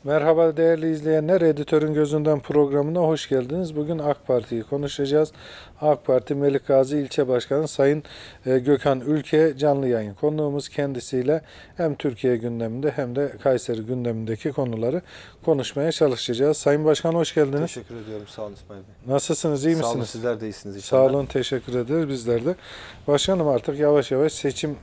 Merhaba değerli izleyenler, Editörün Gözünden programına hoş geldiniz. Bugün AK Parti'yi konuşacağız. AK Parti Melikgazi İlçe Başkanı Sayın Gökhan Ülke canlı yayın. Konuğumuz kendisiyle hem Türkiye gündeminde hem de Kayseri gündemindeki konuları konuşmaya çalışacağız. Sayın Başkan hoş geldiniz. Teşekkür ediyorum. Sağ olun İsmail Bey. Nasılsınız, iyi Sağ olun, misiniz? sizler de iyisiniz Sağ inşallah. olun, teşekkür ederiz bizler de. Başkanım artık yavaş yavaş seçim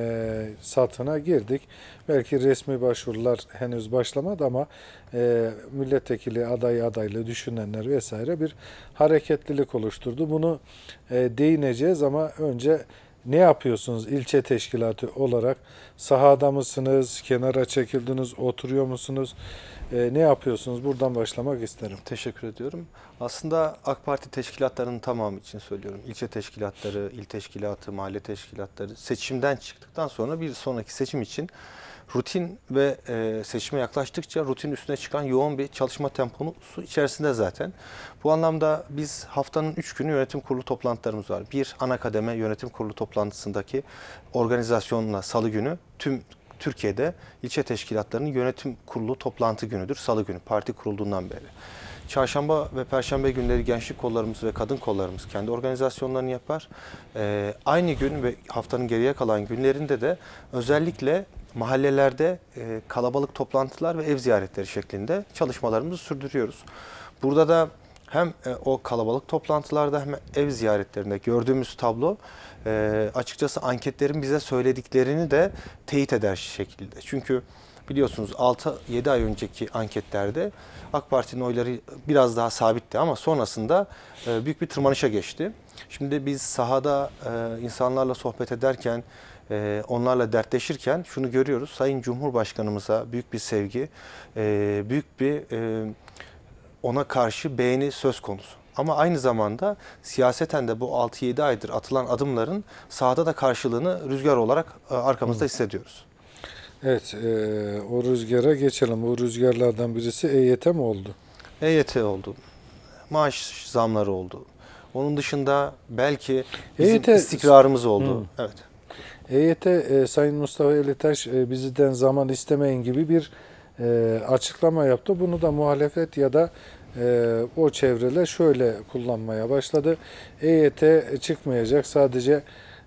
satına girdik. Belki resmi başvurular henüz başlamadı ama milletvekili adaylığı düşünenler vesaire bir hareketlilik oluşturdu. Bunu değineceğiz ama önce ne yapıyorsunuz ilçe teşkilatı olarak? Sahada mısınız, kenara çekildiniz, oturuyor musunuz? Ne yapıyorsunuz? Buradan başlamak isterim. Teşekkür ediyorum. Aslında AK Parti teşkilatlarının tamamı için söylüyorum. İlçe teşkilatları, il teşkilatı, mahalle teşkilatları seçimden çıktıktan sonra bir sonraki seçim için rutin ve seçime yaklaştıkça rutin üstüne çıkan yoğun bir çalışma temposu içerisinde zaten. Bu anlamda biz haftanın 3 günü yönetim kurulu toplantılarımız var. Bir ana kademe yönetim kurulu toplantısındaki organizasyonla salı günü tüm Türkiye'de ilçe teşkilatlarının yönetim kurulu toplantı günüdür. Salı günü parti kurulduğundan beri. Çarşamba ve Perşembe günleri gençlik kollarımız ve kadın kollarımız kendi organizasyonlarını yapar. Aynı gün ve haftanın geriye kalan günlerinde de özellikle mahallelerde kalabalık toplantılar ve ev ziyaretleri şeklinde çalışmalarımızı sürdürüyoruz. Burada da hem o kalabalık toplantılarda hem ev ziyaretlerinde gördüğümüz tablo açıkçası anketlerin bize söylediklerini de teyit eder şekilde. Çünkü biliyorsunuz 6-7 ay önceki anketlerde AK Parti'nin oyları biraz daha sabitti ama sonrasında büyük bir tırmanışa geçti. Şimdi biz sahada insanlarla sohbet ederken, onlarla dertleşirken şunu görüyoruz. Sayın Cumhurbaşkanımıza büyük bir sevgi, büyük bir ona karşı beğeni söz konusu. Ama aynı zamanda siyaseten de bu 6-7 aydır atılan adımların sahada da karşılığını rüzgar olarak arkamızda hissediyoruz. Evet, o rüzgara geçelim. O rüzgarlardan birisi EYT mi oldu? EYT oldu, maaş zamları oldu. Onun dışında belki bizim EYT, istikrarımız oldu. Evet. EYT Sayın Mustafa Elitaş bizden zaman istemeyin gibi bir açıklama yaptı. Bunu da muhalefet ya da o çevreler şöyle kullanmaya başladı. EYT çıkmayacak, sadece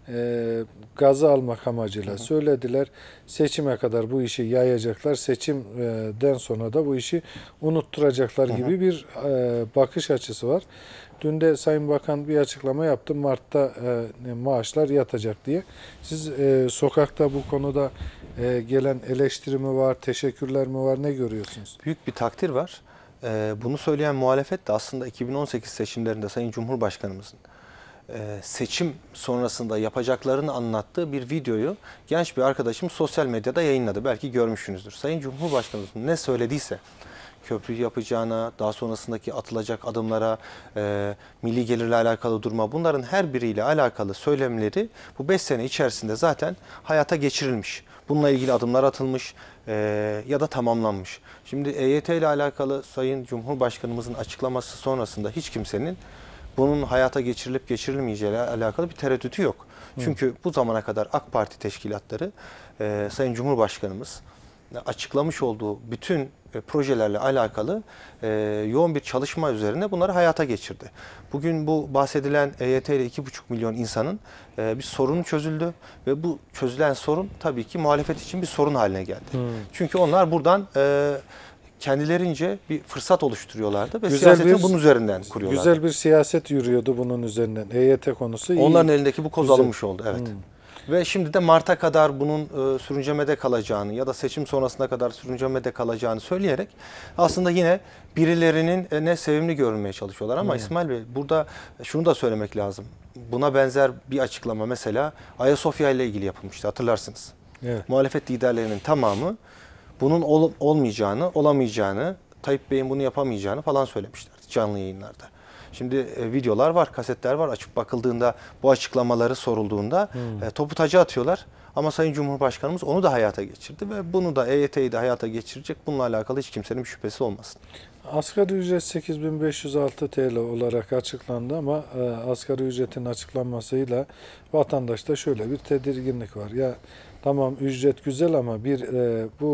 gazı almak amacıyla söylediler. Seçime kadar bu işi yayacaklar. Seçimden sonra da bu işi unutturacaklar gibi bir bakış açısı var. Dün de Sayın Bakan bir açıklama yaptı. Mart'ta maaşlar yatacak diye. Siz sokakta bu konuda gelen eleştiri mi var, teşekkürler mi var, ne görüyorsunuz? Büyük bir takdir var. Bunu söyleyen muhalefet de aslında 2018 seçimlerinde Sayın Cumhurbaşkanımızın seçim sonrasında yapacaklarını anlattığı bir videoyu genç bir arkadaşım sosyal medyada yayınladı. Belki görmüşsünüzdür. Sayın Cumhurbaşkanımız ne söylediyse köprü yapacağına, daha sonrasındaki atılacak adımlara, milli gelirle alakalı duruma, bunların her biriyle alakalı söylemleri bu 5 sene içerisinde zaten hayata geçirilmiş. Bununla ilgili adımlar atılmış ya da tamamlanmış. Şimdi EYT ile alakalı Sayın Cumhurbaşkanımızın açıklaması sonrasında hiç kimsenin bunun hayata geçirilip geçirilmeyeceği ile alakalı bir tereddütü yok. Çünkü bu zamana kadar AK Parti teşkilatları Sayın Cumhurbaşkanımız açıklamış olduğu bütün projelerle alakalı yoğun bir çalışma üzerine bunları hayata geçirdi. Bugün bu bahsedilen EYT ile 2,5 milyon insanın bir sorunu çözüldü ve bu çözülen sorun tabii ki muhalefet için bir sorun haline geldi. Çünkü onlar buradan kendilerince bir fırsat oluşturuyorlardı ve siyasetini bunun üzerinden kuruyorlardı. Güzel bir siyaset yürüyordu bunun üzerinden. EYT konusu iyi. Onların elindeki bu koz Güzel. alınmış oldu. Evet. Ve şimdi de Mart'a kadar bunun sürüncemede kalacağını ya da seçim sonrasına kadar sürüncemede kalacağını söyleyerek aslında yine birilerinin ne sevimli görünmeye çalışıyorlar. Ama İsmail Bey, burada şunu da söylemek lazım. Buna benzer bir açıklama mesela Ayasofya ile ilgili yapılmıştı, hatırlarsınız. Evet. Muhalefet liderlerinin tamamı bunun olmayacağını, olamayacağını, Tayyip Bey'in bunu yapamayacağını falan söylemişlerdi canlı yayınlarda. Şimdi videolar var, kasetler var. Açıp bakıldığında, bu açıklamaları sorulduğunda topu taca atıyorlar. Ama Sayın Cumhurbaşkanımız onu da hayata geçirdi ve bunu da EYT'yi de hayata geçirecek. Bununla alakalı hiç kimsenin bir şüphesi olmasın. Asgari ücret 8.506 TL olarak açıklandı ama asgari ücretin açıklanmasıyla vatandaşta şöyle bir tedirginlik var. Ya tamam, ücret güzel ama bu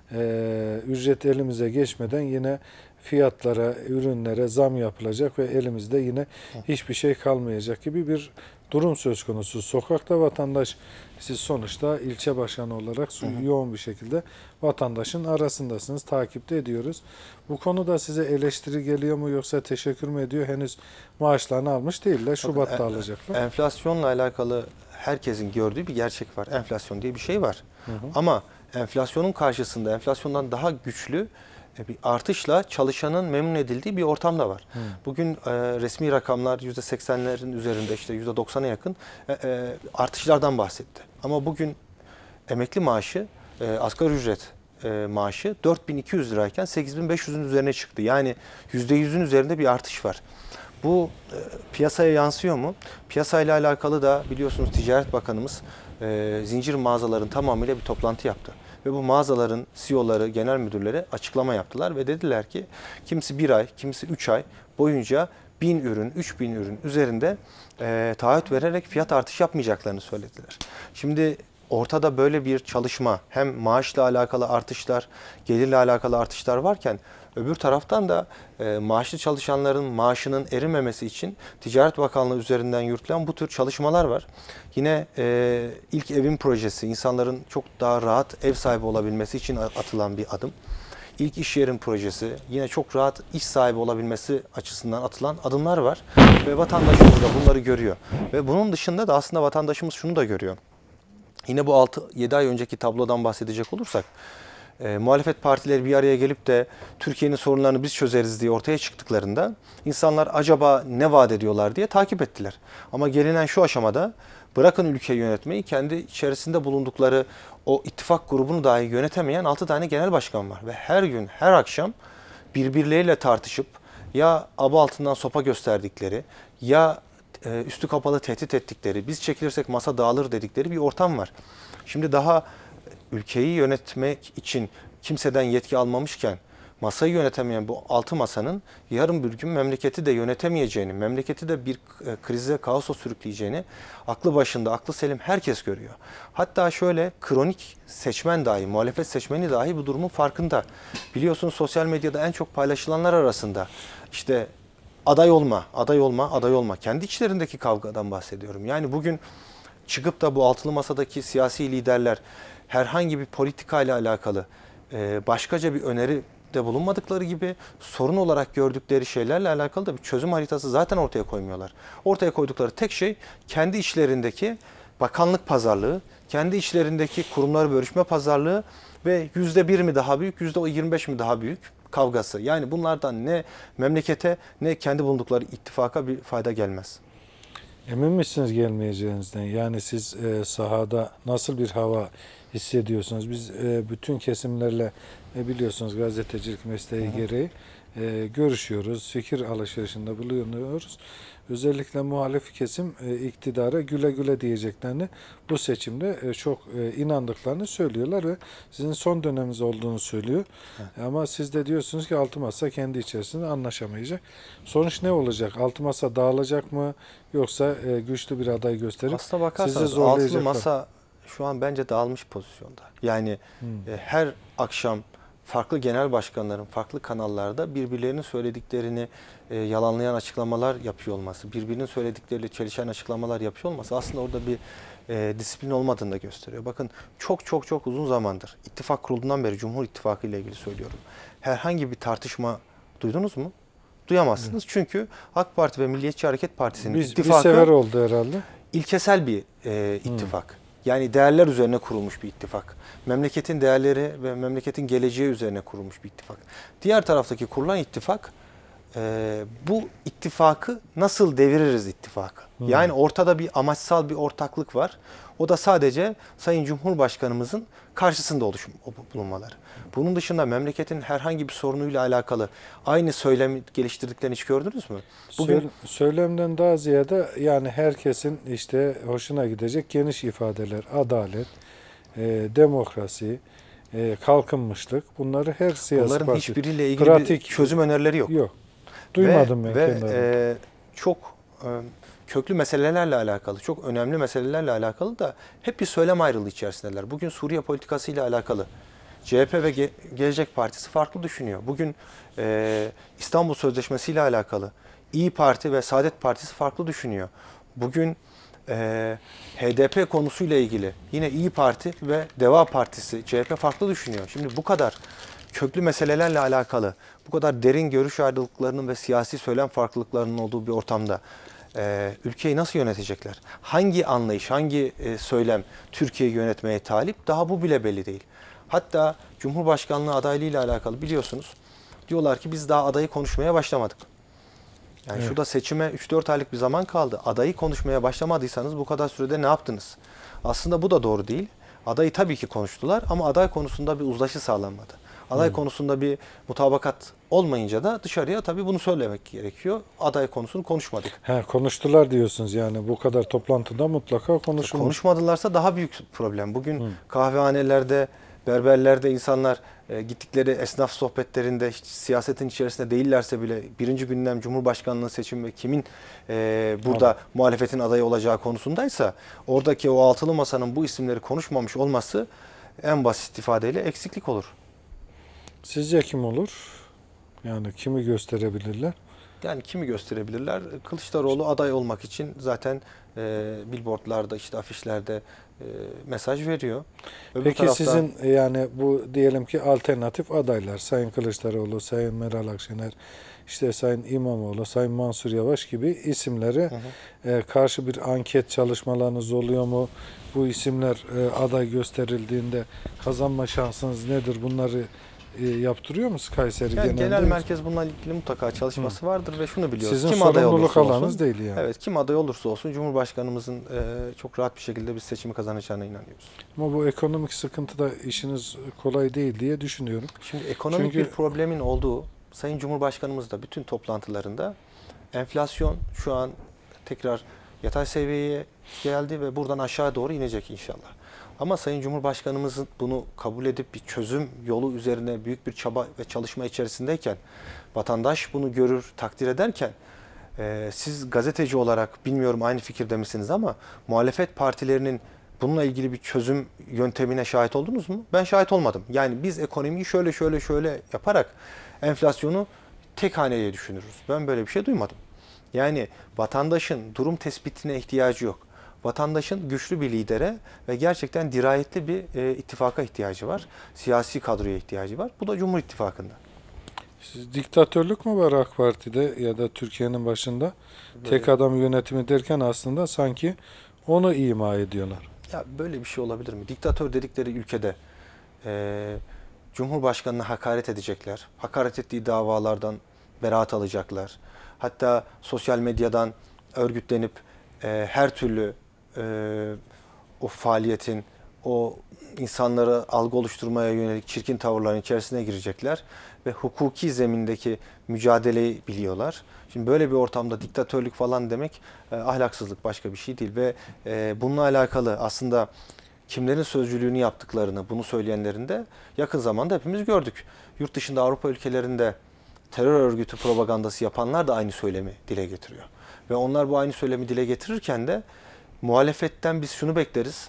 ücret elimize geçmeden yine fiyatlara, ürünlere zam yapılacak ve elimizde yine hiçbir şey kalmayacak gibi bir durum söz konusu. Sokakta vatandaş, siz sonuçta ilçe başkanı olarak yoğun bir şekilde vatandaşın arasındasınız, takipte ediyoruz. Bu konuda size eleştiri geliyor mu yoksa teşekkür mü ediyor? Henüz maaşlarını almış değiller, Şubat'ta alacaklar. Enflasyonla alakalı herkesin gördüğü bir gerçek var. Enflasyon diye bir şey var. Ama enflasyonun karşısında enflasyondan daha güçlü bir artışla çalışanın memnun edildiği bir ortam da var. Bugün resmi rakamlar %80'lerin üzerinde, işte %90'a yakın artışlardan bahsetti. Ama bugün emekli maaşı, asgari ücret maaşı 4.200 lirayken 8.500'ün üzerine çıktı. Yani %100'ün üzerinde bir artış var. Bu piyasaya yansıyor mu? Piyasayla alakalı da biliyorsunuz Ticaret Bakanımız zincir mağazaların tamamıyla bir toplantı yaptı. Ve bu mağazaların CEO'ları, genel müdürleri açıklama yaptılar ve dediler ki kimisi 1 ay, kimisi 3 ay boyunca 1000 ürün, 3000 ürün üzerinde taahhüt vererek fiyat artışı yapmayacaklarını söylediler. Şimdi ortada böyle bir çalışma, hem maaşla alakalı artışlar, gelirle alakalı artışlar varken öbür taraftan da maaşlı çalışanların maaşının erimemesi için Ticaret Bakanlığı üzerinden yürütülen bu tür çalışmalar var. Yine ilk evin projesi, insanların çok daha rahat ev sahibi olabilmesi için atılan bir adım. İlk iş yerin projesi, yine çok rahat iş sahibi olabilmesi açısından atılan adımlar var. Ve vatandaşımız da bunları görüyor. Ve bunun dışında da aslında vatandaşımız şunu da görüyor. Yine bu 6-7 ay önceki tablodan bahsedecek olursak, muhalefet partileri bir araya gelip de Türkiye'nin sorunlarını biz çözeriz diye ortaya çıktıklarında insanlar acaba ne vaat ediyorlar diye takip ettiler. Ama gelinen şu aşamada bırakın ülkeyi yönetmeyi, kendi içerisinde bulundukları o ittifak grubunu dahi yönetemeyen 6 tane genel başkan var. Ve her gün, her akşam birbirleriyle tartışıp ya aba altından sopa gösterdikleri, ya üstü kapalı tehdit ettikleri, biz çekilirsek masa dağılır dedikleri bir ortam var. Şimdi daha ülkeyi yönetmek için kimseden yetki almamışken masayı yönetemeyen bu altı masanın yarın bir gün memleketi de yönetemeyeceğini, memleketi de bir krize, kaosa sürükleyeceğini aklı başında, aklı selim herkes görüyor. Hatta şöyle kronik seçmen dahi, muhalefet seçmeni dahi bu durumun farkında. Biliyorsunuz sosyal medyada en çok paylaşılanlar arasında işte aday olma, aday olma, aday olma. Kendi içlerindeki kavgadan bahsediyorum. Yani bugün çıkıp da bu altılı masadaki siyasi liderler herhangi bir politika ile alakalı başkaca bir öneri de bulunmadıkları gibi sorun olarak gördükleri şeylerle alakalı da bir çözüm haritası zaten ortaya koymuyorlar. Ortaya koydukları tek şey kendi içlerindeki bakanlık pazarlığı, kendi içlerindeki kurumlar bölüşme pazarlığı ve %1 mi daha büyük, %25 mi daha büyük kavgası. Yani bunlardan ne memlekete ne kendi bulundukları ittifaka bir fayda gelmez. Emin misiniz gelmeyeceğinizden? Yani siz sahada nasıl bir hava hissediyorsunuz? Biz bütün kesimlerle biliyorsunuz gazetecilik mesleği gereği görüşüyoruz, fikir alışverişinde bulunuyoruz. Özellikle muhalif kesim iktidara güle güle diyeceklerini bu seçimde çok inandıklarını söylüyorlar ve sizin son döneminiz olduğunu söylüyor. Ama siz de diyorsunuz ki Altı Masa kendi içerisinde anlaşamayacak. Sonuç ne olacak? Altı Masa dağılacak mı yoksa güçlü bir aday gösterip Aslına sizi bakarsanız zorlayacaklar? altılı masa şu an bence dağılmış pozisyonda. Yani her akşam farklı genel başkanların farklı kanallarda birbirlerinin söylediklerini yalanlayan açıklamalar yapıyor olması, birbirinin söyledikleriyle çelişen açıklamalar yapıyor olması aslında orada bir disiplin olmadığını da gösteriyor. Bakın çok uzun zamandır ittifak kurulduğundan beri Cumhur İttifakı ile ilgili söylüyorum. Herhangi bir tartışma duydunuz mu? Duyamazsınız. Çünkü AK Parti ve Milliyetçi Hareket Partisi'nin Bir ittifakı sefer oldu herhalde. ilkesel bir ittifak. Yani değerler üzerine kurulmuş bir ittifak. Memleketin değerleri ve memleketin geleceği üzerine kurulmuş bir ittifak. Diğer taraftaki kurulan ittifak, bu ittifakı nasıl deviririz ittifakı. Yani ortada bir amaçsal bir ortaklık var. O da sadece Sayın Cumhurbaşkanımızın karşısında bulunmaları. Bunun dışında memleketin herhangi bir sorunuyla alakalı aynı söylemi geliştirdiklerini hiç gördünüz mü? Bugün Söylemden daha ziyade yani herkesin işte hoşuna gidecek geniş ifadeler, adalet, demokrasi, kalkınmışlık, bunları her siyasi bunların parti hiçbiriyle ilgili pratik bir çözüm önerileri yok. yok. Duymadım ben Ve kendilerini. çok köklü meselelerle alakalı, çok önemli meselelerle alakalı da hep bir söylem ayrılığı içerisindeler. Bugün Suriye politikası ile alakalı CHP ve Gelecek Partisi farklı düşünüyor. Bugün İstanbul Sözleşmesi ile alakalı İyi Parti ve Saadet Partisi farklı düşünüyor. Bugün HDP konusuyla ilgili yine İyi Parti ve Deva Partisi, CHP farklı düşünüyor. Şimdi bu kadar köklü meselelerle alakalı, bu kadar derin görüş ayrılıklarının ve siyasi söylem farklılıklarının olduğu bir ortamda ülkeyi nasıl yönetecekler? Hangi anlayış, hangi söylem Türkiye'yi yönetmeye talip? Daha bu bile belli değil. Hatta Cumhurbaşkanlığı adaylığı ile alakalı biliyorsunuz, diyorlar ki biz daha adayı konuşmaya başlamadık. Yani Evet. şurada seçime 3-4 aylık bir zaman kaldı. Adayı konuşmaya başlamadıysanız bu kadar sürede ne yaptınız? Aslında bu da doğru değil. Adayı tabii ki konuştular ama aday konusunda bir uzlaşı sağlanmadı. Aday konusunda bir mutabakat olmayınca da dışarıya tabii bunu söylemek gerekiyor. Aday konusunu konuşmadık. Konuştular diyorsunuz yani bu kadar toplantıda mutlaka konuşulmuş. Konuşmadılarsa daha büyük problem. Bugün kahvehanelerde, berberlerde insanlar gittikleri esnaf sohbetlerinde hiç siyasetin içerisinde değillerse bile birinci gündem Cumhurbaşkanlığı seçimi ve kimin burada muhalefetin adayı olacağı konusundaysa oradaki o altılı masanın bu isimleri konuşmamış olması en basit ifadeyle eksiklik olur. Sizce kim olur? Yani kimi gösterebilirler? Yani kimi gösterebilirler? Kılıçdaroğlu aday olmak için zaten billboardlarda, işte afişlerde mesaj veriyor. Öbür Peki taraftan, sizin yani bu diyelim ki alternatif adaylar Sayın Kılıçdaroğlu, Sayın Meral Akşener, işte Sayın İmamoğlu, Sayın Mansur Yavaş gibi isimlere karşı bir anket çalışmalarınız oluyor mu? Bu isimler aday gösterildiğinde kazanma şansınız nedir? Bunları yaptırıyor musunuz Kayseri yani genelinde? genel merkez bununla ilgili mutlaka çalışması vardır ve şunu biliyoruz. Sizin Kim aday sorumluluk olursa alanınız olsun, değil yani. evet, kim aday olursa olsun Cumhurbaşkanımızın çok rahat bir şekilde bir seçimi kazanacağına inanıyoruz. Ama bu ekonomik sıkıntıda işiniz kolay değil diye düşünüyorum. Şimdi ekonomik Çünkü bir problemin olduğu, Sayın Cumhurbaşkanımız da bütün toplantılarında enflasyon şu an tekrar yatay seviyeye geldi ve buradan aşağı doğru inecek inşallah. Ama Sayın Cumhurbaşkanımızın bunu kabul edip bir çözüm yolu üzerine büyük bir çaba ve çalışma içerisindeyken, vatandaş bunu görür, takdir ederken, siz gazeteci olarak bilmiyorum aynı fikirde misiniz ama muhalefet partilerinin bununla ilgili bir çözüm yöntemine şahit oldunuz mu? Ben şahit olmadım. Yani biz ekonomiyi şöyle yaparak enflasyonu tek haneye düşünürüz. Ben böyle bir şey duymadım. Yani vatandaşın durum tespitine ihtiyacı yok. Vatandaşın güçlü bir lidere ve gerçekten dirayetli bir ittifaka ihtiyacı var. Siyasi kadroya ihtiyacı var. Bu da Cumhur İttifakı'nda. siz diktatörlük mü var AK Parti'de ya da Türkiye'nin başında? Tek adam yönetimi derken aslında sanki onu ima ediyorlar. Ya böyle bir şey olabilir mi? Diktatör dedikleri ülkede Cumhurbaşkanı'na hakaret edecekler. Hakaret ettiği davalardan beraat alacaklar. Hatta sosyal medyadan örgütlenip her türlü o faaliyetin, o insanları algı oluşturmaya yönelik çirkin tavırların içerisine girecekler ve hukuki zemindeki mücadeleyi biliyorlar. Şimdi böyle bir ortamda diktatörlük falan demek ahlaksızlık, başka bir şey değil ve bununla alakalı aslında kimlerin sözcülüğünü yaptıklarını, bunu söyleyenlerin de yakın zamanda hepimiz gördük. Yurt dışında, Avrupa ülkelerinde terör örgütü propagandası yapanlar da aynı söylemi dile getiriyor. Ve onlar bu aynı söylemi dile getirirken de muhalefetten biz şunu bekleriz.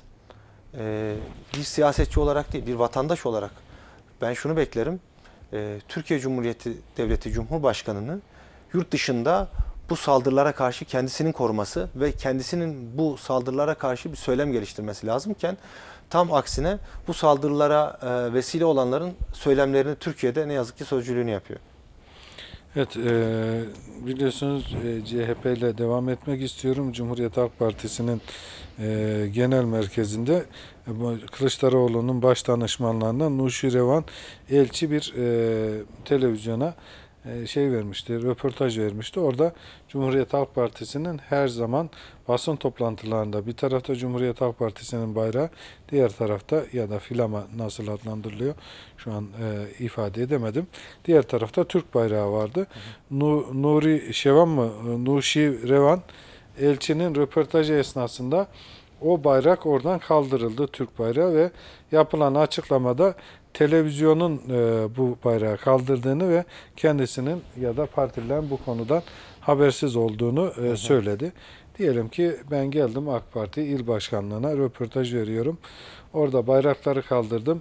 Bir siyasetçi olarak değil, bir vatandaş olarak ben şunu beklerim. Türkiye Cumhuriyeti Devleti Cumhurbaşkanı'nı yurt dışında bu saldırılara karşı kendisinin koruması ve kendisinin bu saldırılara karşı bir söylem geliştirmesi lazımken tam aksine bu saldırılara vesile olanların söylemlerini Türkiye'de ne yazık ki sözcülüğünü yapıyor. Evet, biliyorsunuz CHP ile devam etmek istiyorum. Cumhuriyet Halk Partisi'nin genel merkezinde Kılıçdaroğlu'nun baş danışmanlarından Nuşi Revan Elçi bir televizyona şey vermişti, röportaj vermişti. Orada Cumhuriyet Halk Partisi'nin her zaman basın toplantılarında bir tarafta Cumhuriyet Halk Partisi'nin bayrağı, diğer tarafta ya da filama nasıl adlandırılıyor şu an ifade edemedim. Diğer tarafta Türk bayrağı vardı. Nuri Şevan mı? Nuşi Revan Elçinin röportajı esnasında o bayrak oradan kaldırıldı, Türk bayrağı, ve yapılan açıklamada televizyonun bu bayrağı kaldırdığını ve kendisinin ya da partilerin bu konudan habersiz olduğunu söyledi. Diyelim ki ben geldim AK Parti İl Başkanlığı'na röportaj veriyorum. Orada bayrakları kaldırdım.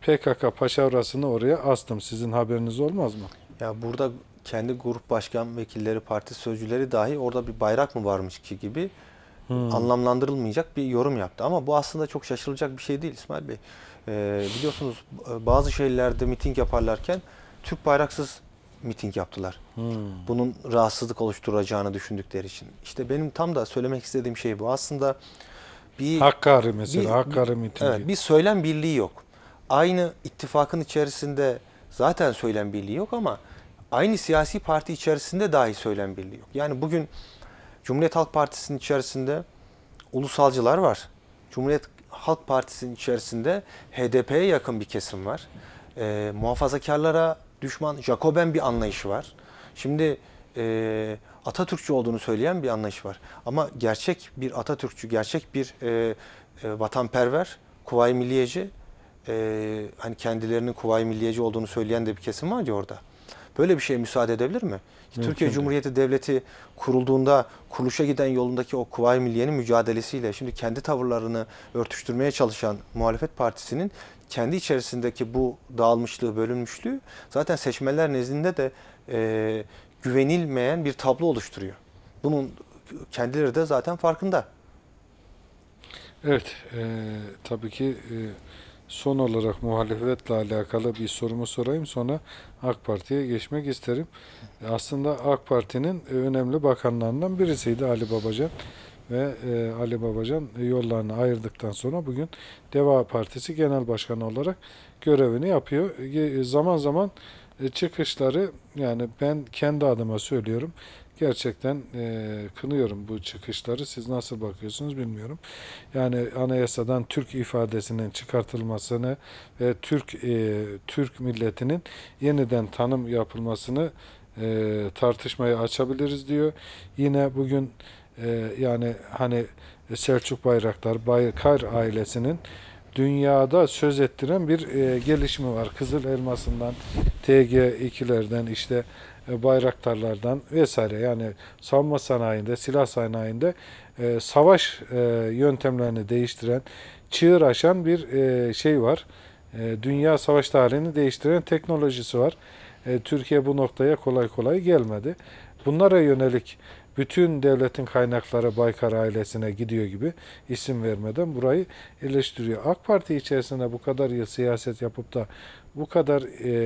PKK paşavrasını oraya astım. Sizin haberiniz olmaz mı? Ya burada kendi grup başkan vekilleri, parti sözcüleri dahi orada bir bayrak mı varmış ki gibi anlamlandırılmayacak bir yorum yaptı. Ama bu aslında çok şaşırılacak bir şey değil İsmail Bey. Biliyorsunuz bazı şehirlerde miting yaparlarken Türk bayraksız miting yaptılar. Bunun rahatsızlık oluşturacağını düşündükleri için. İşte benim tam da söylemek istediğim şey bu. Aslında bir Hakkari mesela, Hakkari mitingi. evet, bir söylem birliği yok. Aynı ittifakın içerisinde zaten söylem birliği yok ama aynı siyasi parti içerisinde dahi söylem birliği yok. Yani bugün Cumhuriyet Halk Partisi'nin içerisinde ulusalcılar var. Cumhuriyet Halk Partisi'nin içerisinde HDP'ye yakın bir kesim var. Muhafazakarlara düşman, Jacoben bir anlayışı var. Şimdi Atatürkçü olduğunu söyleyen bir anlayış var. Ama gerçek bir Atatürkçü, gerçek bir vatanperver, Kuvayi Milliyeci, hani kendilerinin Kuvayi Milliyeci olduğunu söyleyen de bir kesim var ya orada. Böyle bir şeye müsaade edebilir mi? Türkiye değil. Cumhuriyeti Devleti kurulduğunda kuruluşa giden yolundaki o Kuvayi Milliye'nin mücadelesiyle şimdi kendi tavırlarını örtüştürmeye çalışan muhalefet partisinin kendi içerisindeki bu dağılmışlığı, bölünmüşlüğü zaten seçmenler nezdinde de güvenilmeyen bir tablo oluşturuyor. Bunun kendileri de zaten farkında. Evet, tabii ki son olarak muhalefetle alakalı bir sorumu sorayım. Sonra AK Parti'ye geçmek isterim. Aslında AK Parti'nin önemli bakanlarından birisiydi Ali Babacan. Ve Ali Babacan yollarını ayırdıktan sonra bugün Deva Partisi Genel Başkanı olarak görevini yapıyor. Zaman zaman çıkışları, yani ben kendi adıma söylüyorum, gerçekten kınıyorum bu çıkışları. Siz nasıl bakıyorsunuz bilmiyorum. Yani anayasadan Türk ifadesinin çıkartılmasını ve Türk milletinin yeniden tanım yapılmasını tartışmaya açabiliriz diyor. Yine bugün yani hani Selçuk Bayraktar, Baykar ailesinin dünyada söz ettiren bir gelişimi var. Kızıl Elması'ndan, TG2'lerden, işte Bayraktarlardan vesaire, yani savunma sanayinde, silah sanayinde savaş yöntemlerini değiştiren, çığır aşan bir şey var. Dünya savaş tarihini değiştiren teknolojisi var. Türkiye bu noktaya kolay kolay gelmedi. Bunlara yönelik bütün devletin kaynakları Baykar ailesine gidiyor gibi, isim vermeden burayı eleştiriyor. AK Parti içerisinde bu kadar yıl siyaset yapıp da bu kadar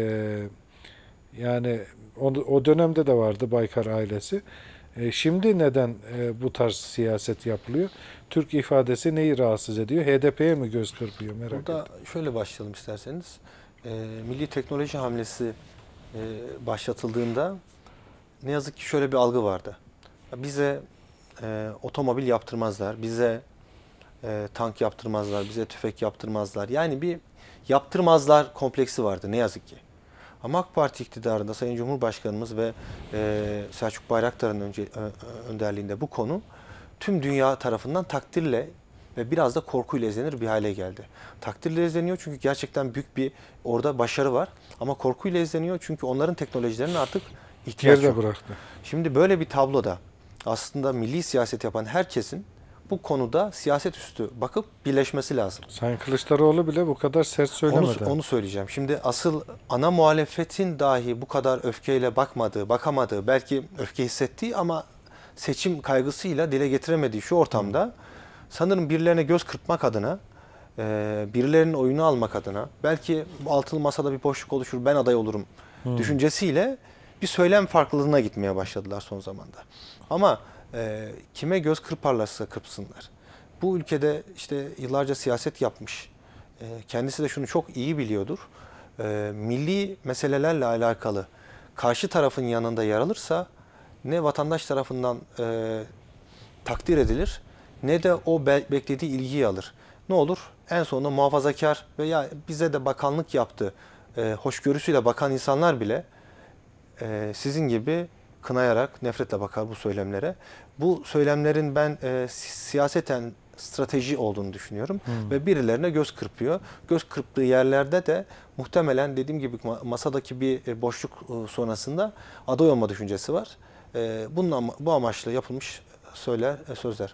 yani o dönemde de vardı Baykar ailesi. Şimdi neden bu tarz siyaset yapılıyor? Türk ifadesi neyi rahatsız ediyor? HDP'ye mi göz kırpıyor, merak Burada ettim. şöyle başlayalım isterseniz. Milli teknoloji hamlesi başlatıldığında ne yazık ki şöyle bir algı vardı. Bize otomobil yaptırmazlar, bize tank yaptırmazlar, bize tüfek yaptırmazlar. Yani bir yaptırmazlar kompleksi vardı ne yazık ki. Ama AK Parti iktidarında Sayın Cumhurbaşkanımız ve Selçuk Bayraktar'ın önderliğinde bu konu tüm dünya tarafından takdirle ve biraz da korkuyla izlenir bir hale geldi. Takdirle izleniyor çünkü gerçekten büyük bir orada başarı var. Ama korkuyla izleniyor çünkü onların teknolojilerinin artık ihtiyaç Geride yok. bıraktı. Şimdi böyle bir tabloda aslında milli siyaset yapan herkesin bu konuda siyaset üstü bakıp birleşmesi lazım. Sayın Kılıçdaroğlu bile bu kadar sert söylemedi. Onu söyleyeceğim. Şimdi asıl ana muhalefetin dahi bu kadar öfkeyle bakamadığı, belki öfke hissettiği ama seçim kaygısıyla dile getiremediği şu ortamda sanırım birilerine göz kırpmak adına, birilerinin oyunu almak adına, belki bu altılı masada bir boşluk oluşur, ben aday olurum düşüncesiyle bir söylem farklılığına gitmeye başladılar son zamanda. Ama kime göz kırparlarsa kırpsınlar. Bu ülkede işte yıllarca siyaset yapmış, kendisi de şunu çok iyi biliyordur. Milli meselelerle alakalı karşı tarafın yanında yer alırsa ne vatandaş tarafından takdir edilir ne de o beklediği ilgiyi alır. Ne olur? En sonunda muhafazakar veya bize de bakanlık yaptı hoşgörüsüyle bakan insanlar bile sizin gibi kınayarak nefretle bakar bu söylemlere. Bu söylemlerin ben siyaseten strateji olduğunu düşünüyorum ve birilerine göz kırpıyor. Göz kırptığı yerlerde de muhtemelen dediğim gibi masadaki bir boşluk sonrasında aday olma düşüncesi var. Bu amaçla yapılmış sözler.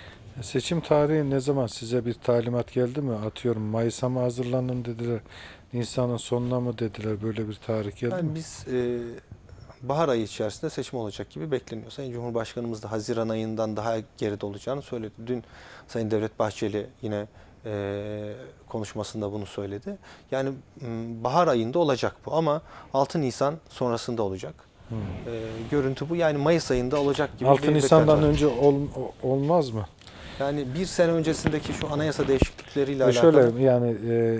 Seçim tarihi ne zaman, size bir talimat geldi mi? Atıyorum Mayıs'a mı hazırlanın dediler. Nisan'ın sonuna mı dediler, böyle bir tarih geldi mi? Yani biz bahar ayı içerisinde seçim olacak gibi bekleniyor. Sayın Cumhurbaşkanımız da Haziran ayından daha geride olacağını söyledi. Dün Sayın Devlet Bahçeli yine konuşmasında bunu söyledi. Yani bahar ayında olacak bu ama 6 Nisan sonrasında olacak. Görüntü bu. Yani Mayıs ayında olacak gibi 6 bir Nisan'dan beklenti var. önce olmaz mı? Yani bir sene öncesindeki şu anayasa değişiklikleriyle alakalı. Şöyle yani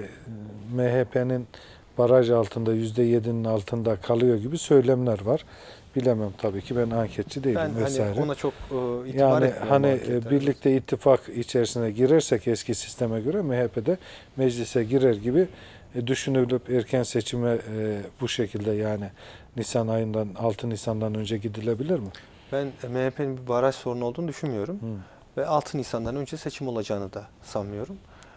MHP'nin baraj altında %7'nin altında kalıyor gibi söylemler var. Bilemem tabii ki, ben anketçi değilim Ben vesaire. hani ona çok itibar Yani etmiyorum hani anketlerden. birlikte ittifak içerisine girersek eski sisteme göre MHP'de meclise girer gibi düşünülüp erken seçime bu şekilde, yani Nisan ayından 6 Nisan'dan önce gidilebilir mi? Ben MHP'nin bir baraj sorunu olduğunu düşünmüyorum. Hı. Ve 6 Nisan'dan önce seçim olacağını da sanmıyorum.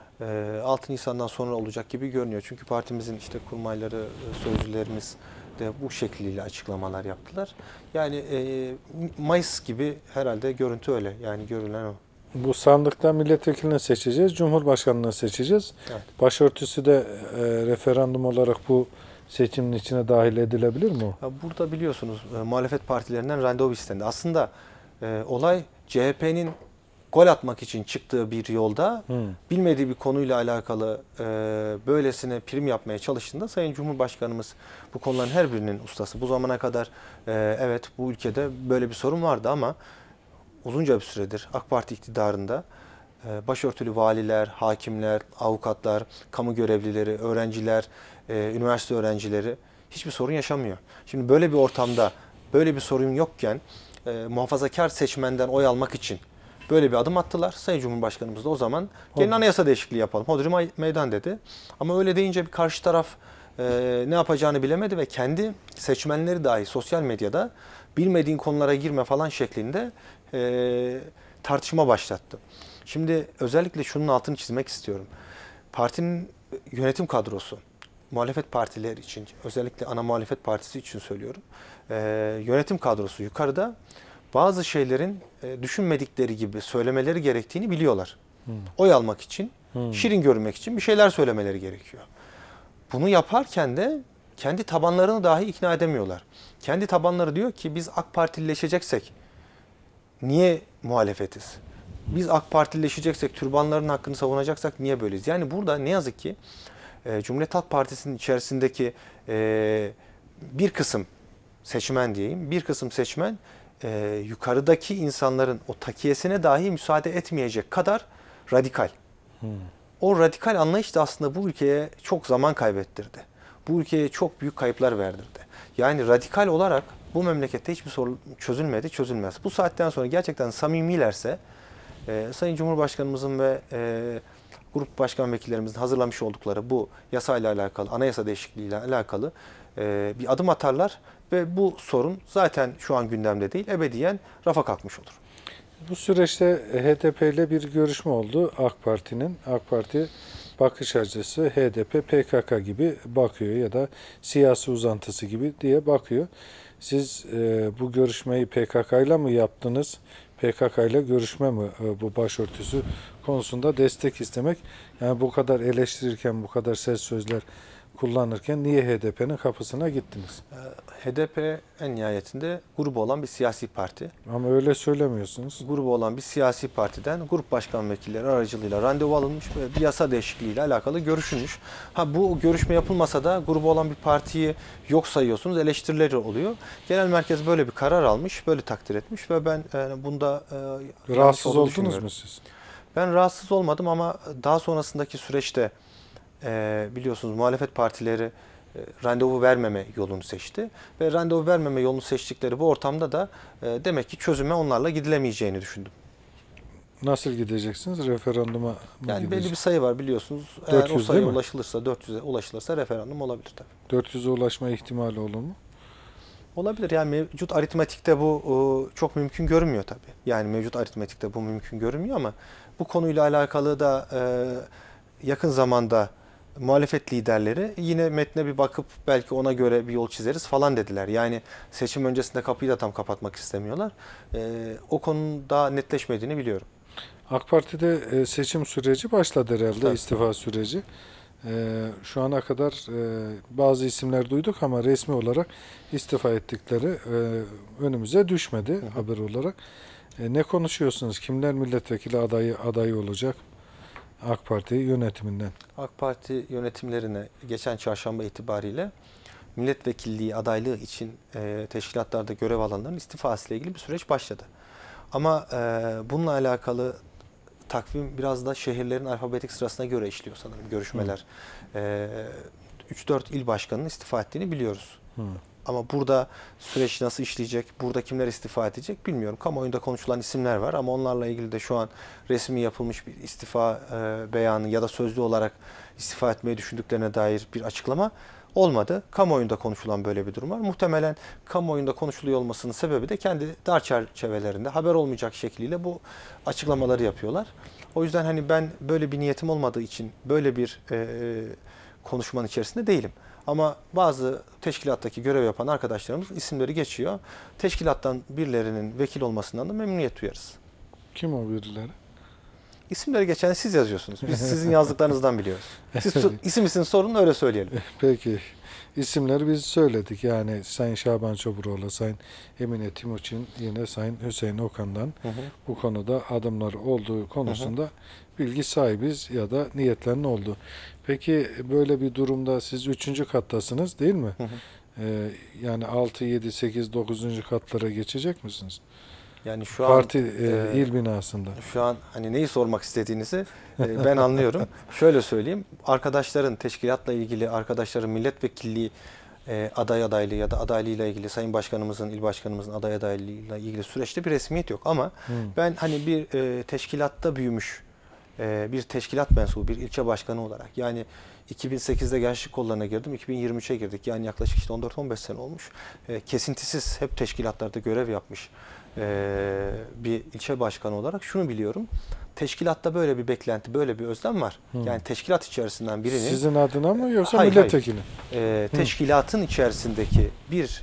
6 Nisan'dan sonra olacak gibi görünüyor. Çünkü partimizin işte kurmayları, sözcülerimiz de bu şekliyle açıklamalar yaptılar. Yani Mayıs gibi herhalde görüntü öyle. Yani görülen o. Bu sandıkta milletvekilini seçeceğiz, cumhurbaşkanını seçeceğiz. Evet. Başörtüsü de referandum olarak bu seçimin içine dahil edilebilir mi o? Ya burada biliyorsunuz muhalefet partilerinden randevu istendi. Aslında olay CHP'nin gol atmak için çıktığı bir yolda bilmediği bir konuyla alakalı böylesine prim yapmaya çalıştığında Sayın Cumhurbaşkanımız bu konuların her birinin ustası. Bu zamana kadar evet bu ülkede böyle bir sorun vardı ama uzunca bir süredir AK Parti iktidarında başörtülü valiler, hakimler, avukatlar, kamu görevlileri, öğrenciler, üniversite öğrencileri hiçbir sorun yaşamıyor. Şimdi böyle bir ortamda böyle bir sorun yokken muhafazakar seçmenden oy almak için böyle bir adım attılar. Sayın Cumhurbaşkanımız da o zaman gelin anayasa değişikliği yapalım. Hodri meydan dedi. Ama öyle deyince bir karşı taraf ne yapacağını bilemedi ve kendi seçmenleri dahi sosyal medyada bilmediğin konulara girme falan şeklinde tartışma başlattı. Şimdi özellikle şunun altını çizmek istiyorum. Partinin yönetim kadrosu, muhalefet partileri için, özellikle ana muhalefet partisi için söylüyorum. Yönetim kadrosu yukarıda bazı şeylerin düşünmedikleri gibi söylemeleri gerektiğini biliyorlar. Oy almak için, şirin görünmek için bir şeyler söylemeleri gerekiyor. Bunu yaparken de kendi tabanlarını dahi ikna edemiyorlar. Kendi tabanları diyor ki biz AK Partilileşeceksek niye muhalefetiz? Biz AK Partilileşeceksek, türbanların hakkını savunacaksak niye böyleyiz? Yani burada ne yazık ki Cumhuriyet Halk Partisi'nin içerisindeki bir kısım seçmen diyeyim, bir kısım seçmen yukarıdaki insanların o takiyesine dahi müsaade etmeyecek kadar radikal. O radikal anlayış da aslında bu ülkeye çok zaman kaybettirdi. Bu ülkeye çok büyük kayıplar verdirdi. Yani radikal olarak bu memlekette hiçbir sorun çözülmedi, çözülmez. Bu saatten sonra gerçekten samimilerse Sayın Cumhurbaşkanımızın ve grup başkan vekillerimizin hazırlamış oldukları bu yasayla alakalı, anayasa değişikliğiyle alakalı bir adım atarlar ve bu sorun zaten şu an gündemde değil, ebediyen rafa kalkmış olur. Bu süreçte HDP ile bir görüşme oldu AK Parti'nin. AK Parti bakış açısı HDP, PKK gibi bakıyor ya da siyasi uzantısı gibi diye bakıyor. Siz bu görüşmeyi PKK ile mi yaptınız? PKK ile görüşme mi bu başörtüsü konusunda destek istemek? Yani bu kadar eleştirirken, bu kadar ses sözler kullanırken niye HDP'nin kapısına gittiniz? HDP en nihayetinde grubu olan bir siyasi parti. Ama öyle söylemiyorsunuz. Grubu olan bir siyasi partiden grup başkan vekilleri aracılığıyla randevu alınmış ve bir yasa değişikliğiyle alakalı görüşülmüş. Bu görüşme yapılmasa da grubu olan bir partiyi yok sayıyorsunuz, eleştirileri oluyor. Genel merkez böyle bir karar almış, böyle takdir etmiş ve ben bunda Rahatsız olduğunu oldunuz düşünmüyorum. mu siz? Ben rahatsız olmadım ama daha sonrasındaki süreçte biliyorsunuz muhalefet partileri randevu vermeme yolunu seçti. Ve randevu vermeme yolunu seçtikleri bu ortamda da demek ki çözüme onlarla gidilemeyeceğini düşündüm. Nasıl gideceksiniz? Referanduma mı Yani belli bir gideceksiniz? sayı var biliyorsunuz. Eğer 400 o değil sayıya mi? ulaşılırsa, 400'e ulaşılırsa referandum olabilir tabii. 400'e ulaşma ihtimali olur mu? Olabilir. Yani mevcut aritmetikte bu çok mümkün görünmüyor tabii. Yani mevcut aritmetikte bu mümkün görünmüyor ama bu konuyla alakalı da yakın zamanda muhalefet liderleri yine metne bir bakıp belki ona göre bir yol çizeriz falan dediler. Yani seçim öncesinde kapıyı da tam kapatmak istemiyorlar. O konunun daha netleşmediğini biliyorum. AK Parti'de seçim süreci başladı herhalde, Tabii. istifa süreci. Şu ana kadar bazı isimler duyduk ama resmi olarak istifa ettikleri önümüze düşmedi haber olarak. Ne konuşuyorsunuz? Kimler milletvekili adayı olacak AK Parti yönetiminden? AK Parti yönetimlerine geçen çarşamba itibariyle milletvekilliği adaylığı için teşkilatlarda görev alanların istifası ile ilgili bir süreç başladı. Ama bununla alakalı takvim biraz da şehirlerin alfabetik sırasına göre işliyor sanırım görüşmeler. 3-4 il başkanının istifa ettiğini biliyoruz. Ama burada süreç nasıl işleyecek, burada kimler istifa edecek bilmiyorum. Kamuoyunda konuşulan isimler var ama onlarla ilgili de şu an resmi yapılmış bir istifa beyanı ya da sözlü olarak istifa etmeyi düşündüklerine dair bir açıklama olmadı. Kamuoyunda konuşulan böyle bir durum var. Muhtemelen kamuoyunda konuşuluyor olmasının sebebi de kendi dar çerçevelerinde haber olmayacak şekliyle bu açıklamaları yapıyorlar. O yüzden hani ben böyle bir niyetim olmadığı için böyle bir konuşmanın içerisinde değilim. Ama bazı teşkilattaki görev yapan arkadaşlarımız isimleri geçiyor. Teşkilattan birilerinin vekil olmasından da memnuniyet duyarız. Kim o birileri? İsimleri geçen siz yazıyorsunuz. Biz sizin yazdıklarınızdan biliyoruz. Siz isim sorun öyle söyleyelim. Peki. İsimleri biz söyledik. Yani Sayın Şaban Çoburoğlu, Sayın Emine Timuçin, yine Sayın Hüseyin Okan'dan bu konuda adımlar olduğu konusunda bilgi sahibiz ya da niyetlerinin olduğu. Peki böyle bir durumda siz 3. kattasınız değil mi? Yani 6, 7, 8, 9. katlara geçecek misiniz? Yani şu an Parti il binasında. Şu an hani neyi sormak istediğinizi ben anlıyorum. Şöyle söyleyeyim. Arkadaşların teşkilatla ilgili arkadaşların milletvekilliği adaylığı ya da adaylığıyla ilgili Sayın Başkanımızın, il başkanımızın aday adaylığıyla ilgili süreçte bir resmiyet yok. Ama ben hani bir teşkilatta büyümüş bir teşkilat mensubu, bir ilçe başkanı olarak yani 2008'de gençlik kollarına girdim, 2023'e girdik. Yani yaklaşık işte 14-15 sene olmuş. Kesintisiz hep teşkilatlarda görev yapmış bir ilçe başkanı olarak şunu biliyorum. Teşkilatta böyle bir beklenti, böyle bir özlem var. Yani teşkilat içerisinden birinin... Sizin adına mı yoksa hayır, milletvekili? Teşkilatın içerisindeki bir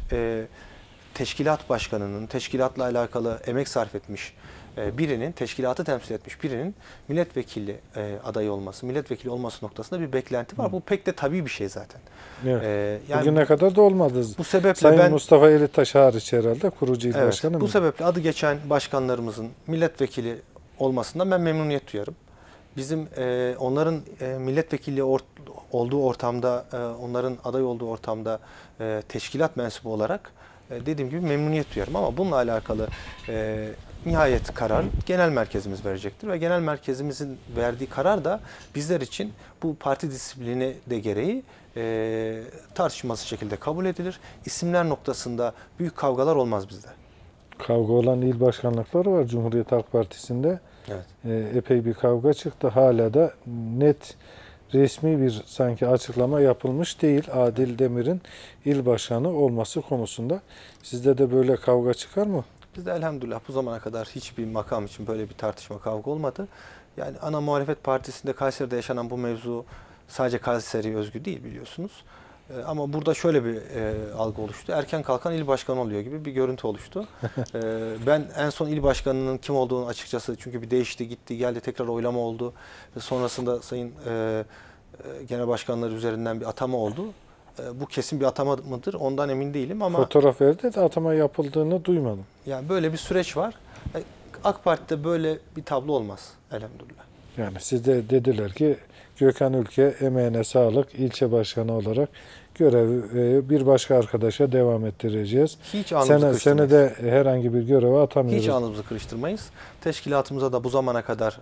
teşkilat başkanının, teşkilatla alakalı emek sarf etmiş birinin, teşkilatı temsil etmiş birinin milletvekili adayı olması, milletvekili olması noktasında bir beklenti var. Bu pek de tabii bir şey zaten. Evet. Yani bugüne kadar da olmadı. Bu sebeple Sayın Mustafa Elitaş hariç herhalde kurucu il başkanı mı? Bu sebeple adı geçen başkanlarımızın milletvekili olmasından ben memnuniyet duyarım. Bizim onların milletvekilliği olduğu ortamda, onların aday olduğu ortamda teşkilat mensubu olarak dediğim gibi memnuniyet duyarım. Ama bununla alakalı nihayet karar genel merkezimiz verecektir. Ve genel merkezimizin verdiği karar da bizler için bu parti disiplini de gereği tartışmasız şekilde kabul edilir. İsimler noktasında büyük kavgalar olmaz bizde. Kavga olan il başkanlıkları var Cumhuriyet Halk Partisi'nde. Evet. Epey bir kavga çıktı. Hala da net resmi bir sanki açıklama yapılmış değil. Adil Demir'in il başkanı olması konusunda. Sizde de böyle kavga çıkar mı? Bizde elhamdülillah bu zamana kadar hiçbir makam için böyle bir tartışma, kavga olmadı. Yani ana muhalefet partisinde Kayseri'de yaşanan bu mevzu sadece Kayseri'ye özgü değil biliyorsunuz. Ama burada şöyle bir algı oluştu. Erken kalkan il başkanı oluyor gibi bir görüntü oluştu. Ben en son il başkanının kim olduğunu açıkçası çünkü bir değişti, gitti, geldi, tekrar oylama oldu. Sonrasında sayın genel başkanlar üzerinden bir atama oldu. Bu kesin bir atama mıdır? Ondan emin değilim ama Fotoğraf verdi de atama yapıldığını duymadım. yani böyle bir süreç var. AK Parti'de böyle bir tablo olmaz elhamdülillah. Yani siz de dediler ki Gökhan Ülke emeğine sağlık ilçe başkanı olarak görevi bir başka arkadaşa devam ettireceğiz. Hiç alnımızı Sene de herhangi bir göreve atamıyoruz. Hiç alnımızı kırıştırmayız. Teşkilatımıza da bu zamana kadar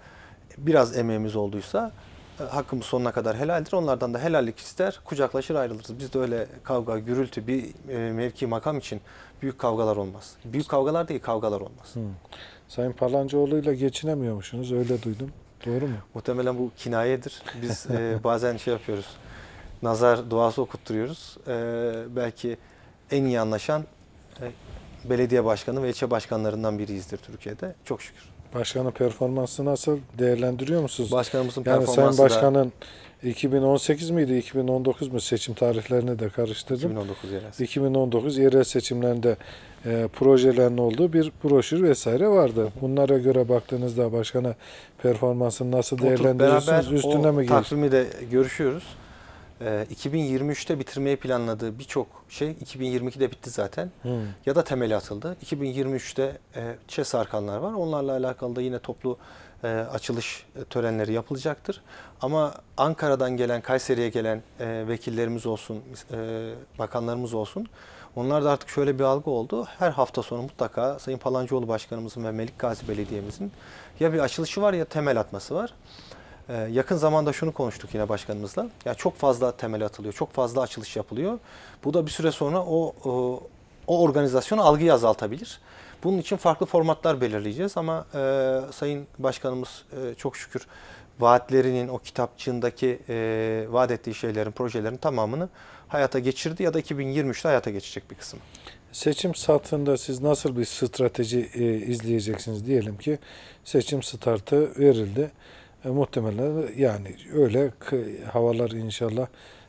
biraz emeğimiz olduysa hakkımız sonuna kadar helaldir. Onlardan da helallik ister, kucaklaşır ayrılırız. Bizde öyle kavga, gürültü, bir mevki, makam için büyük kavgalar olmaz. Büyük kavgalar değil, kavgalar olmaz. Sayın Palancıoğlu'yla geçinemiyormuşsunuz, öyle duydum. Doğru mu? Muhtemelen bu kinayedir. Biz bazen şey yapıyoruz, nazar duası okutturuyoruz. Belki en iyi anlaşan belediye başkanı ve ilçe başkanlarından biriyizdir Türkiye'de. Çok şükür. Başkanın performansı nasıl? Değerlendiriyor musunuz? Başkanımızın Yani performansı Sayın Başkan'ın 2018 miydi, 2019 mu seçim tarihlerini de karıştırdım. 2019 yerel. 2019 yerel seçimlerinde projelerin olduğu bir broşür vesaire vardı. Bunlara göre baktığınızda başkana performansını nasıl Oturup değerlendiriyorsunuz? beraber Üstüne o mi takvimi de görüşüyoruz. 2023'te bitirmeyi planladığı birçok şey 2022'de bitti zaten. Ya da temeli atıldı. 2023'te ÇES Arkanlar var. Onlarla alakalı da yine toplu açılış törenleri yapılacaktır. Ama Ankara'dan gelen, Kayseri'ye gelen vekillerimiz olsun, bakanlarımız olsun. Onlar da artık şöyle bir algı oldu. Her hafta sonu mutlaka Sayın Palancıoğlu Başkanımızın ve Melik Gazi Belediye'mizin ya bir açılışı var ya temel atması var. Yakın zamanda şunu konuştuk yine başkanımızla. Ya çok fazla temel atılıyor, çok fazla açılış yapılıyor. Bu da bir süre sonra o organizasyonu algıyı azaltabilir. Bunun için farklı formatlar belirleyeceğiz ama Sayın Başkanımız çok şükür vaatlerinin o kitapçığındaki vaat ettiği şeylerin, projelerin tamamını hayata geçirdi ya da 2023'te hayata geçecek bir kısım. Seçim satında siz nasıl bir strateji izleyeceksiniz? Diyelim ki seçim startı verildi. Muhtemelen yani öyle havalar inşallah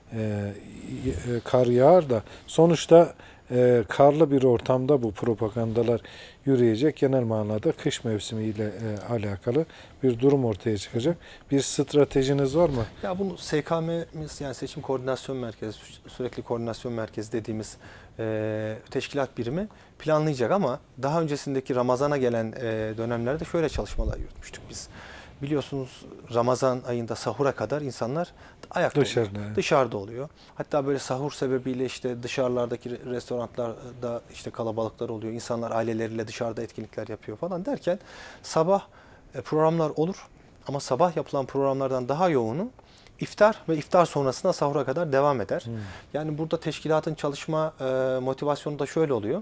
kar yağar da sonuçta karlı bir ortamda bu propagandalar yürüyecek. Genel manada kış mevsimiyle alakalı bir durum ortaya çıkacak. Bir stratejiniz var mı? Ya bunu SKM'miz yani Seçim Koordinasyon Merkezi, Sürekli Koordinasyon Merkezi dediğimiz teşkilat birimi planlayacak ama daha öncesindeki Ramazan'a gelen dönemlerde şöyle çalışmalar yürütmüştük biz. Biliyorsunuz Ramazan ayında sahura kadar insanlar ayakta oluyor, dışarıda oluyor. Hatta böyle sahur sebebiyle işte dışarılardaki restoranlarda işte kalabalıklar oluyor. İnsanlar aileleriyle dışarıda etkinlikler yapıyor falan derken sabah programlar olur. Ama sabah yapılan programlardan daha yoğunu iftar ve iftar sonrasında sahura kadar devam eder. Yani burada teşkilatın çalışma motivasyonu da şöyle oluyor.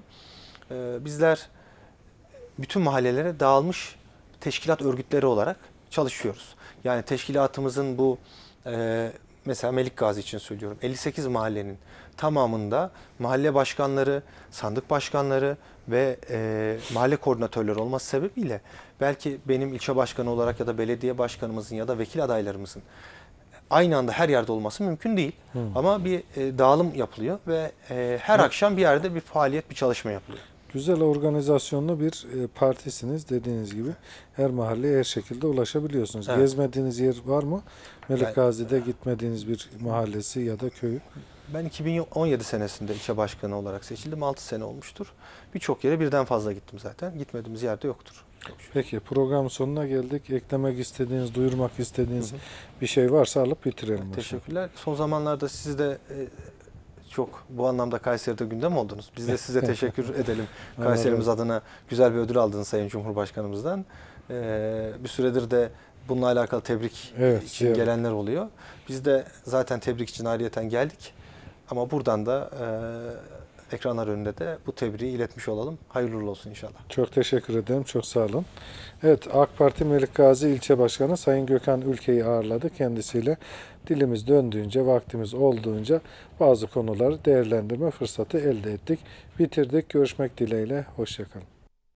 Bizler bütün mahallelere dağılmış teşkilat örgütleri olarak çalışıyoruz. Yani teşkilatımızın bu mesela Melik Gazi için söylüyorum 58 mahallenin tamamında mahalle başkanları, sandık başkanları ve mahalle koordinatörleri olması sebebiyle belki benim ilçe başkanı olarak ya da belediye başkanımızın ya da vekil adaylarımızın aynı anda her yerde olması mümkün değil. Ama bir dağılım yapılıyor ve her akşam bir yerde bir faaliyet, bir çalışma yapılıyor. Güzel organizasyonlu bir partisiniz dediğiniz gibi. Her mahalleye her şekilde ulaşabiliyorsunuz. Evet. Gezmediğiniz yer var mı? Melik Gazi'de gitmediğiniz bir mahallesi ya da köyü? Ben 2017 senesinde ilçe başkanı olarak seçildim. 6 sene olmuştur. Birçok yere birden fazla gittim zaten. Gitmediğimiz yerde yoktur. Peki program sonuna geldik. Eklemek istediğiniz, duyurmak istediğiniz bir şey varsa alıp bitirelim. Teşekkürler. Son zamanlarda siz de çok bu anlamda Kayseri'de gündem oldunuz. Biz de size teşekkür edelim. Kayserimiz adına güzel bir ödül aldınız Sayın Cumhurbaşkanımızdan. Bir süredir de bununla alakalı tebrik için gelenler oluyor. Biz de zaten tebrik için ayrıyeten geldik. Ama buradan da ekranlar önünde de bu tebriği iletmiş olalım. Hayırlı uğurlu olsun inşallah. Çok teşekkür ederim. Çok sağ olun. Evet, AK Parti Melik Gazi İlçe Başkanı Sayın Gökhan Ülke'yi ağırladı. Kendisiyle dilimiz döndüğünce, vaktimiz olduğunca bazı konuları değerlendirme fırsatı elde ettik. Bitirdik. Görüşmek dileğiyle. Hoşça kalın.